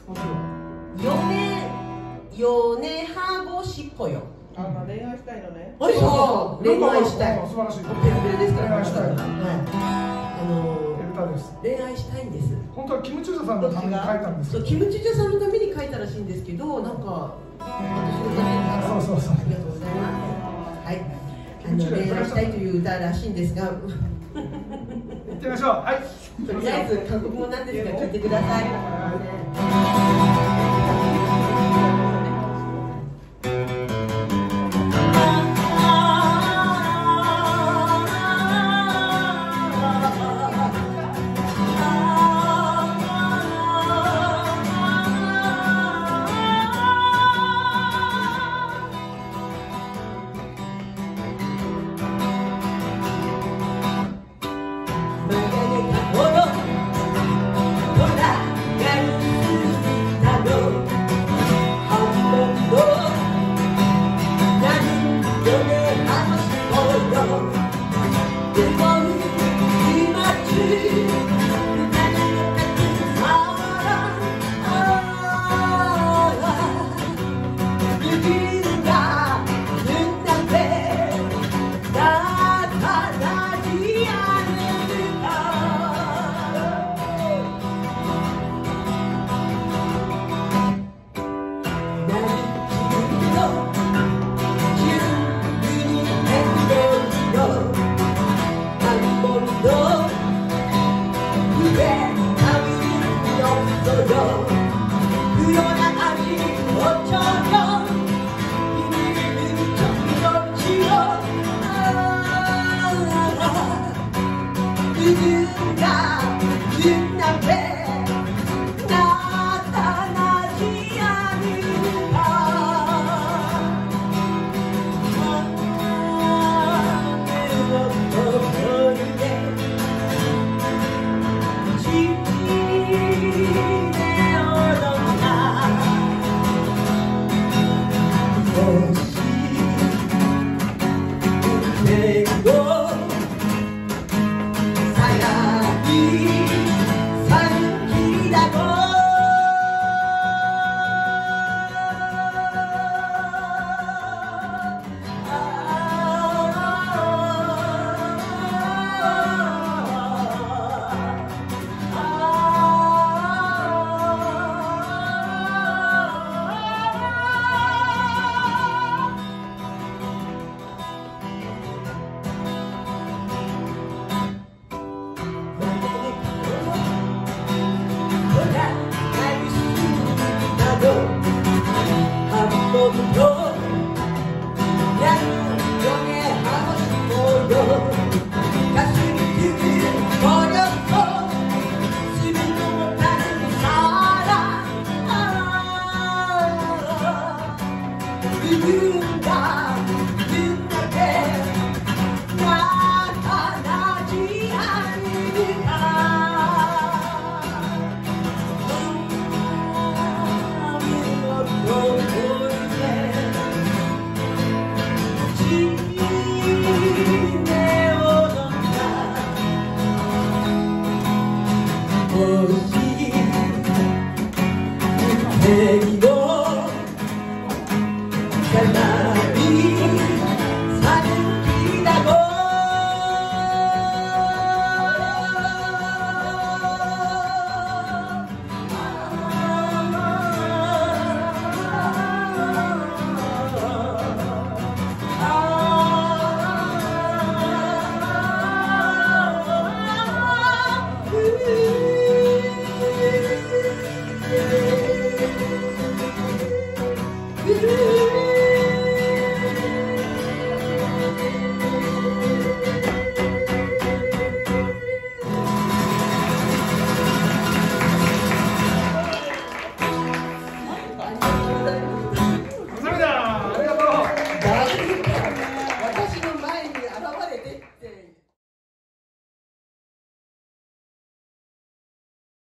米ハゴシっぽよ。 恋愛したいのね。 そうそう、恋愛したい。 素晴らしい。 ペラペラですから。 恋愛したい。 恋愛したいんです。 本当はキムチュジャさんのために書いたんです。 そう、キムチュジャさんのために書いたらしいんですけど、なんか私のために。 そう。 ありがとうございます。はい。恋愛したいという歌らしいんですが。 行ってみましょう。はい。 とりあえず韓国語なんですが聞いてください。 Hey,